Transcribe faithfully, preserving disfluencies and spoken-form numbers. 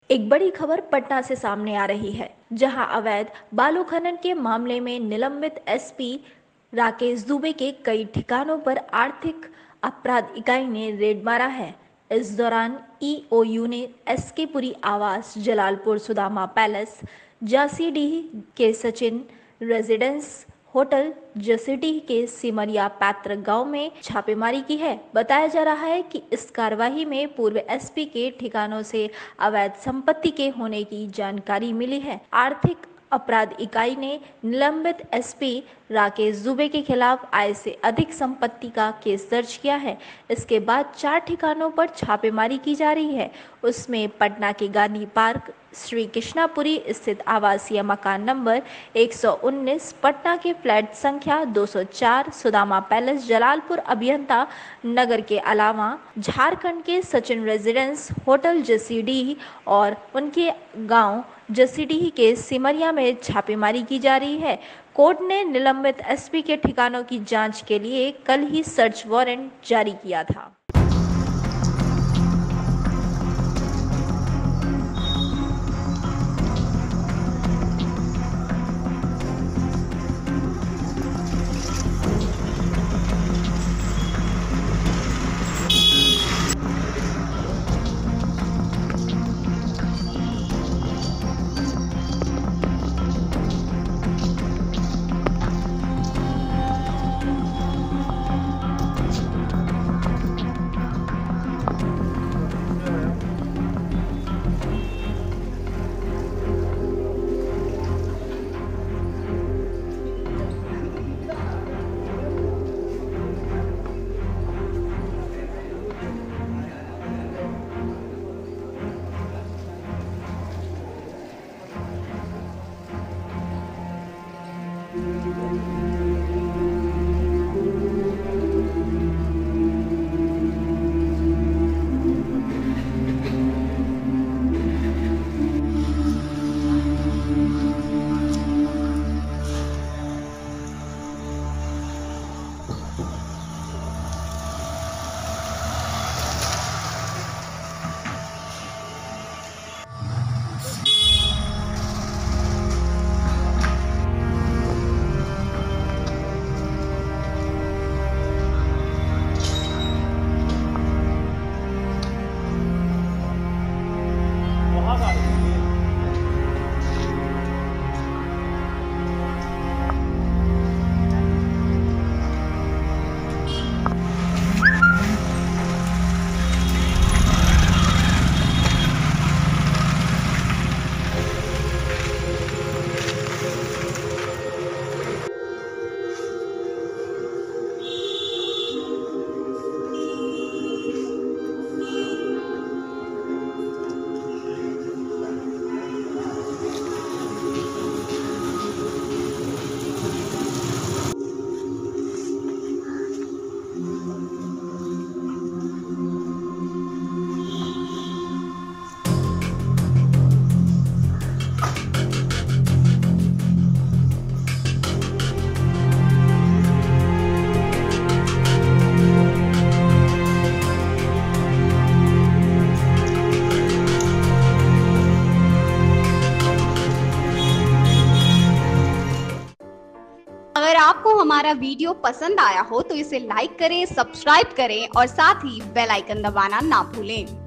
एक बड़ी खबर पटना से सामने आ रही है, जहां अवैध बालू खनन के मामले में निलंबित एसपी राकेश दुबे के कई ठिकानों पर आर्थिक अपराध इकाई ने रेड मारा है। इस दौरान ईओयू ने एसके पुरी आवास, जलालपुर सुदामा पैलेस, जासीडीह के सचिन रेजिडेंस होटल, जसीडीह के सिमरिया पैतृक गांव में छापेमारी की है। बताया जा रहा है कि इस कार्रवाई में पूर्व एसपी के ठिकानों से अवैध संपत्ति के होने की जानकारी मिली है। आर्थिक अपराध इकाई ने निलंबित एसपी राकेश दुबे के खिलाफ आय से अधिक संपत्ति का केस दर्ज किया है। इसके बाद चार ठिकानों पर छापेमारी की जा रही है। उसमें पटना के गांधी पार्क, श्री कृष्णापुरी स्थित आवासीय मकान नंबर एक सौ उन्नीस, पटना के फ्लैट संख्या दो सौ चार, सुदामा पैलेस, जलालपुर अभियंता नगर के अलावा झारखंड के सचिन रेजिडेंस होटल जसीडीह और उनके गांव जसीडीह के सिमरिया में छापेमारी की जा रही है। कोर्ट ने निलंबित एसपी के ठिकानों की जांच के लिए कल ही सर्च वारंट जारी किया था। अगर आपको हमारा वीडियो पसंद आया हो तो इसे लाइक करें, सब्सक्राइब करें और साथ ही बेल आइकन दबाना ना भूलें।